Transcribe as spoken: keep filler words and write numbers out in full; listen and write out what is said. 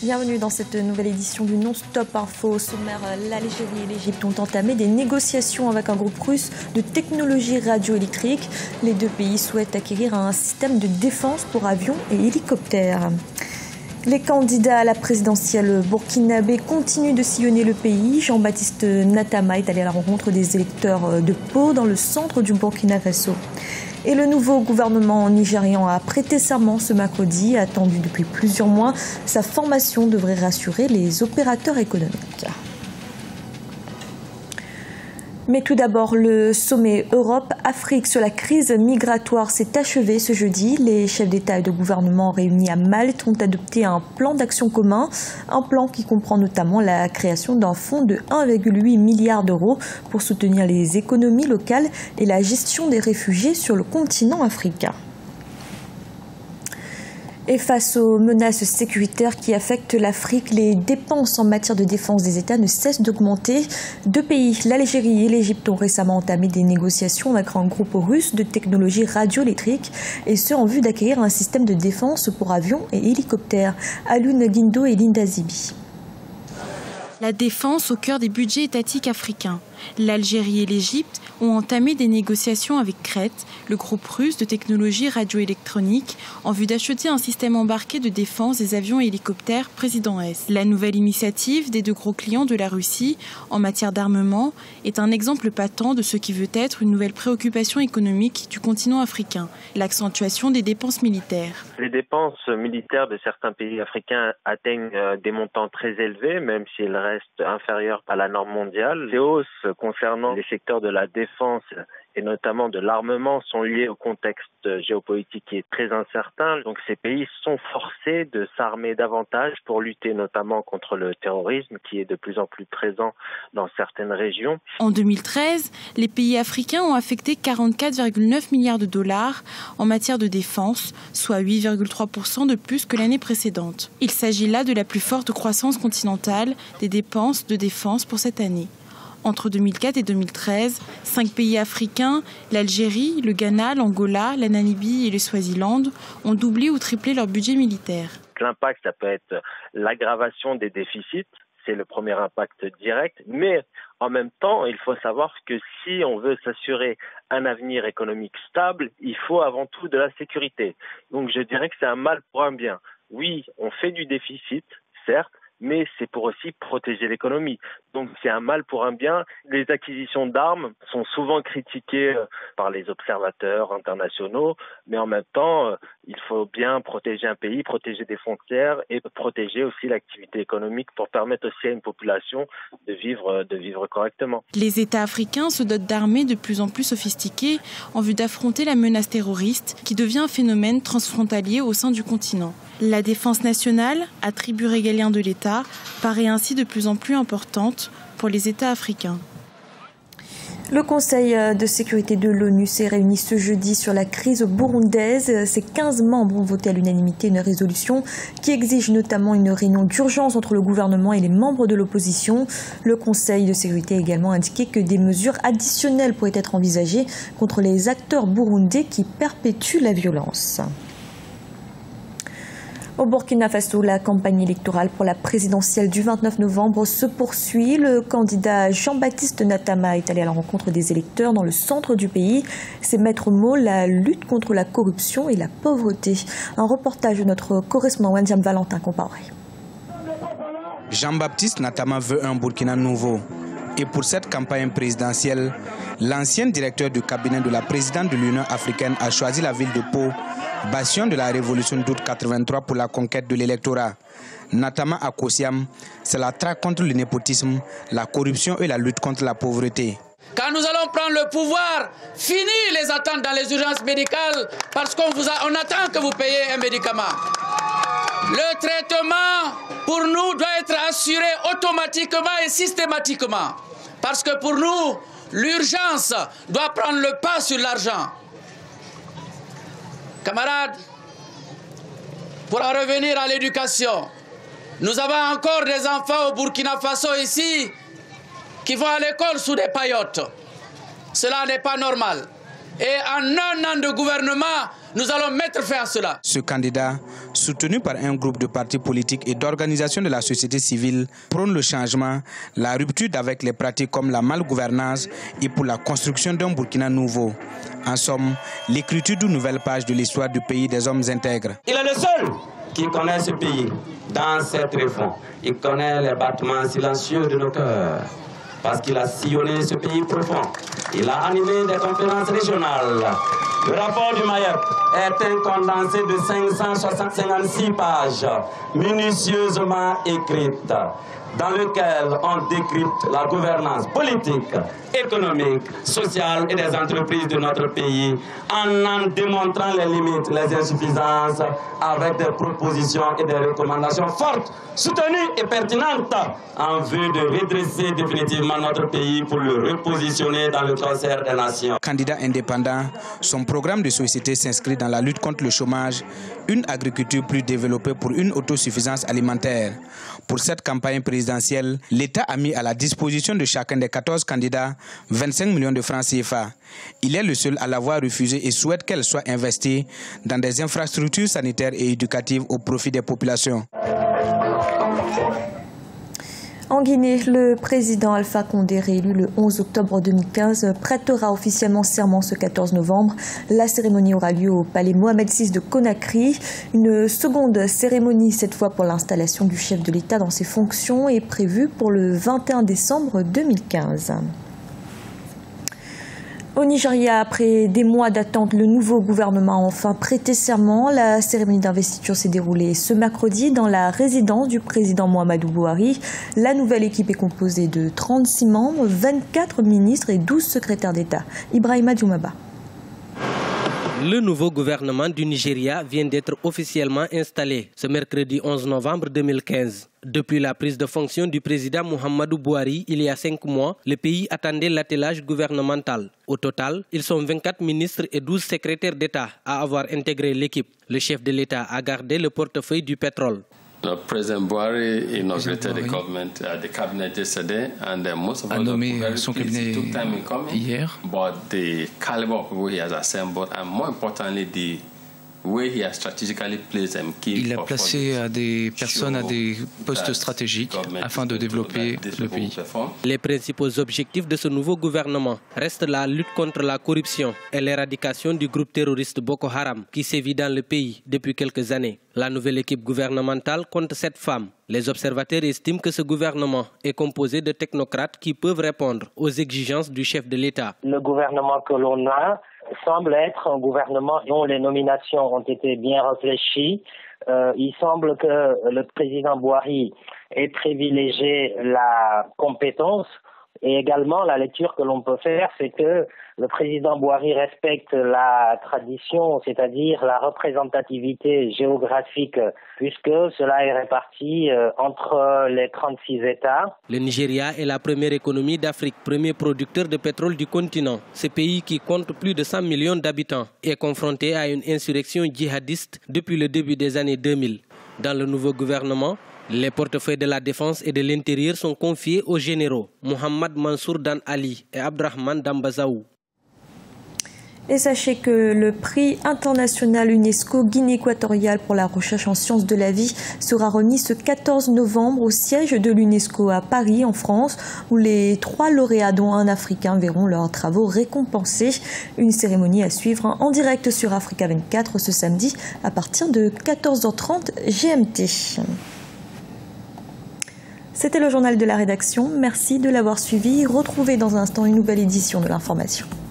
Bienvenue dans cette nouvelle édition du Non-Stop Info. Au sommaire, l'Algérie et l'Égypte ont entamé des négociations avec un groupe russe de technologie radioélectrique. Les deux pays souhaitent acquérir un système de défense pour avions et hélicoptères. Les candidats à la présidentielle burkinabé continuent de sillonner le pays. Jean-Baptiste Natama est allé à la rencontre des électeurs de Pau dans le centre du Burkina Faso. Et le nouveau gouvernement nigérian a prêté serment ce mercredi, attendu depuis plusieurs mois. Sa formation devrait rassurer les opérateurs économiques. Mais tout d'abord, le sommet Europe-Afrique sur la crise migratoire s'est achevé ce jeudi. Les chefs d'État et de gouvernement réunis à Malte ont adopté un plan d'action commun, un plan qui comprend notamment la création d'un fonds de un virgule huit milliard d'euros pour soutenir les économies locales et la gestion des réfugiés sur le continent africain. Et face aux menaces sécuritaires qui affectent l'Afrique, les dépenses en matière de défense des États ne cessent d'augmenter. Deux pays, l'Algérie et l'Égypte, ont récemment entamé des négociations avec un groupe russe de technologie radioélectrique, et ce en vue d'acquérir un système de défense pour avions et hélicoptères. Alun Guindo et Linda Zibi. La défense au cœur des budgets étatiques africains. L'Algérie et l'Égypte ont entamé des négociations avec Crête, le groupe russe de technologie radioélectronique, en vue d'acheter un système embarqué de défense des avions et hélicoptères Président S. La nouvelle initiative des deux gros clients de la Russie en matière d'armement est un exemple patent de ce qui veut être une nouvelle préoccupation économique du continent africain, l'accentuation des dépenses militaires. Les dépenses militaires de certains pays africains atteignent des montants très élevés, même si elles restent inférieures à la norme mondiale. Les hausses concernant les secteurs de la défense et notamment de l'armement sont liées au contexte géopolitique qui est très incertain. Donc ces pays sont forcés de s'armer davantage pour lutter notamment contre le terrorisme qui est de plus en plus présent dans certaines régions. En deux mille treize, les pays africains ont affecté quarante-quatre virgule neuf milliards de dollars en matière de défense, soit huit virgule trois pour cent de plus que l'année précédente. Il s'agit là de la plus forte croissance continentale des dépenses de défense pour cette année. Entre deux mille quatre et deux mille treize, cinq pays africains, l'Algérie, le Ghana, l'Angola, la Namibie et le Swaziland, ont doublé ou triplé leur budget militaire. L'impact, ça peut être l'aggravation des déficits, c'est le premier impact direct, mais en même temps, il faut savoir que si on veut s'assurer un avenir économique stable, il faut avant tout de la sécurité. Donc je dirais que c'est un mal pour un bien. Oui, on fait du déficit, certes, mais c'est pour aussi protéger l'économie. Donc c'est un mal pour un bien. Les acquisitions d'armes sont souvent critiquées par les observateurs internationaux, mais en même temps, il faut bien protéger un pays, protéger des frontières et protéger aussi l'activité économique pour permettre aussi à une population de vivre, de vivre correctement. Les États africains se dotent d'armées de plus en plus sophistiquées en vue d'affronter la menace terroriste qui devient un phénomène transfrontalier au sein du continent. La défense nationale, attribut régalien de l'État, paraît ainsi de plus en plus importante pour les États africains. Le Conseil de sécurité de l'ONU s'est réuni ce jeudi sur la crise burundaise. Ses quinze membres ont voté à l'unanimité une résolution qui exige notamment une réunion d'urgence entre le gouvernement et les membres de l'opposition. Le Conseil de sécurité a également indiqué que des mesures additionnelles pourraient être envisagées contre les acteurs burundais qui perpétuent la violence. Au Burkina Faso, la campagne électorale pour la présidentielle du vingt-neuf novembre se poursuit. Le candidat Jean-Baptiste Natama est allé à la rencontre des électeurs dans le centre du pays. C'est mettre au mot la lutte contre la corruption et la pauvreté. Un reportage de notre correspondant Wendiam Valentin Comparé. Jean-Baptiste Natama veut un Burkina nouveau. Et pour cette campagne présidentielle, l'ancien directeur du cabinet de la présidente de l'Union africaine a choisi la ville de Pau, bastion de la révolution d'août quatre-vingt-trois pour la conquête de l'électorat. Natama Akosiam, c'est la traque contre le népotisme, la corruption et la lutte contre la pauvreté. Quand nous allons prendre le pouvoir, fini les attentes dans les urgences médicales parce qu'on vous a, on attend que vous payiez un médicament. Le traitement pour nous doit être assuré automatiquement et systématiquement. Parce que pour nous, l'urgence doit prendre le pas sur l'argent. Camarades, pour en revenir à l'éducation, nous avons encore des enfants au Burkina Faso ici qui vont à l'école sous des paillotes. Cela n'est pas normal. Et en un an de gouvernement, Nous allons mettre fin à cela. Ce candidat, soutenu par un groupe de partis politiques et d'organisations de la société civile, prône le changement, la rupture avec les pratiques comme la malgouvernance et pour la construction d'un Burkina nouveau. En somme, l'écriture d'une nouvelle page de l'histoire du pays des hommes intègres. Il est le seul qui connaît ce pays dans cette réforme. Il connaît les battements silencieux de nos cœurs parce qu'il a sillonné ce pays profond. Il a animé des conférences régionales. Le rapport du Mayep est un condensé de cinq cent cinquante-six pages minutieusement écrites, dans lequel on décrypte la gouvernance politique, économique, sociale et des entreprises de notre pays en en démontrant les limites, les insuffisances avec des propositions et des recommandations fortes, soutenues et pertinentes en vue de redresser définitivement notre pays pour le repositionner dans le concert des nations. Candidat indépendant, son programme de société s'inscrit dans la lutte contre le chômage, une agriculture plus développée pour une autosuffisance alimentaire. Pour cette campagne présidentielle, l'État a mis à la disposition de chacun des quatorze candidats vingt-cinq millions de francs C F A. Il est le seul à l'avoir refusé et souhaite qu'elle soit investie dans des infrastructures sanitaires et éducatives au profit des populations. En Guinée, le président Alpha Condé, réélu le onze octobre deux mille quinze, prêtera officiellement serment ce quatorze novembre. La cérémonie aura lieu au palais Mohamed six de Conakry. Une seconde cérémonie, cette fois pour l'installation du chef de l'État dans ses fonctions, est prévue pour le vingt et un décembre deux mille quinze. Au Nigeria, après des mois d'attente, le nouveau gouvernement a enfin prêté serment. La cérémonie d'investiture s'est déroulée ce mercredi dans la résidence du président Muhammadu Buhari. La nouvelle équipe est composée de trente-six membres, vingt-quatre ministres et douze secrétaires d'État. Ibrahima Djoumaba. Le nouveau gouvernement du Nigeria vient d'être officiellement installé ce mercredi onze novembre deux mille quinze. Depuis la prise de fonction du président Muhammadu Buhari il y a cinq mois, le pays attendait l'attelage gouvernemental. Au total, ils sont vingt-quatre ministres et douze secrétaires d'État à avoir intégré l'équipe. Le chef de l'État a gardé le portefeuille du pétrole. Le président Buhari inaugurated the government, uh, the cabinet yesterday, and uh, most of a nommé son cabinet hier. But the caliber of people he has assembled, and more importantly, the way he has strategically placed them. Il a placé à des personnes à des postes stratégiques afin de développer le pays. Les principaux objectifs de ce nouveau gouvernement restent la lutte contre la corruption et l'éradication du groupe terroriste Boko Haram qui sévit dans le pays depuis quelques années. La nouvelle équipe gouvernementale compte sept femmes. Les observateurs estiment que ce gouvernement est composé de technocrates qui peuvent répondre aux exigences du chef de l'État. Le gouvernement que l'on a semble être un gouvernement dont les nominations ont été bien réfléchies. Euh, il semble que le président Buhari ait privilégié la compétence. Et également, la lecture que l'on peut faire, c'est que le président Buhari respecte la tradition, c'est-à-dire la représentativité géographique, puisque cela est réparti entre les trente-six États. Le Nigeria est la première économie d'Afrique, premier producteur de pétrole du continent. Ce pays, qui compte plus de cent millions d'habitants, est confronté à une insurrection djihadiste depuis le début des années deux mille. Dans le nouveau gouvernement, les portefeuilles de la défense et de l'intérieur sont confiés aux généraux Mohamed Mansour Dan Ali et Abdrahman Dambazaou. Et sachez que le prix international UNESCO Guinée équatoriale pour la recherche en sciences de la vie sera remis ce quatorze novembre au siège de l'UNESCO à Paris, en France, où les trois lauréats, dont un Africain, verront leurs travaux récompensés. Une cérémonie à suivre en direct sur Africa vingt-quatre ce samedi à partir de quatorze heures trente G M T. C'était le journal de la rédaction. Merci de l'avoir suivi. Retrouvez dans un instant une nouvelle édition de l'information.